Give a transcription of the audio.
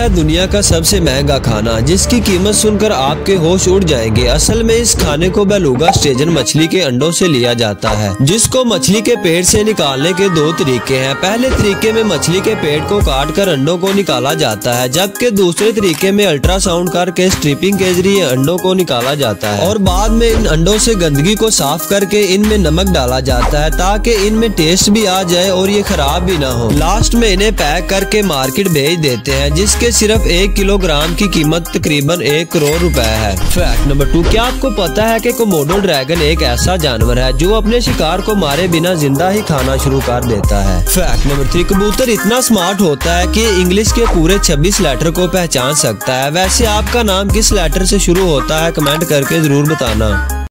है दुनिया का सबसे महंगा खाना, जिसकी कीमत सुनकर आपके होश उड़ जाएंगे। असल में इस खाने को बेलुगा स्टेजन मछली के अंडों से लिया जाता है, जिसको मछली के पेट से निकालने के दो तरीके हैं। पहले तरीके में मछली के पेट को काट कर अंडों को निकाला जाता है, जबकि दूसरे तरीके में अल्ट्रासाउंड करके स्ट्रिपिंग के जरिए अंडों को निकाला जाता है और बाद में इन अंडों से गंदगी को साफ करके इनमें नमक डाला जाता है ताकि इनमें टेस्ट भी आ जाए और ये खराब भी ना हो। लास्ट में इन्हें पैक करके मार्केट भेज देते हैं, जिसके सिर्फ 1 किलोग्राम की कीमत तकरीबन 1 करोड़ रुपए है। फैक्ट नंबर 2, क्या आपको पता है कि कोमोडो ड्रैगन एक ऐसा जानवर है जो अपने शिकार को मारे बिना जिंदा ही खाना शुरू कर देता है। फैक्ट नंबर 3, कबूतर इतना स्मार्ट होता है कि इंग्लिश के पूरे 26 लेटर को पहचान सकता है। वैसे आपका नाम किस लेटर से शुरू होता है, कमेंट करके जरूर बताना।